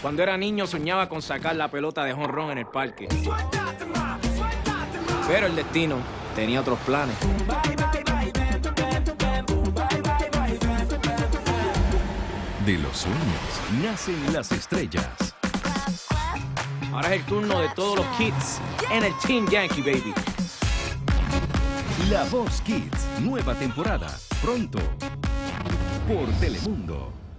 Cuando era niño soñaba con sacar la pelota de jonrón en el parque. Pero el destino tenía otros planes. De los sueños nacen las estrellas. Ahora es el turno de todos los kids en el Team Yankee, baby. La Voz Kids, nueva temporada, pronto, por Telemundo.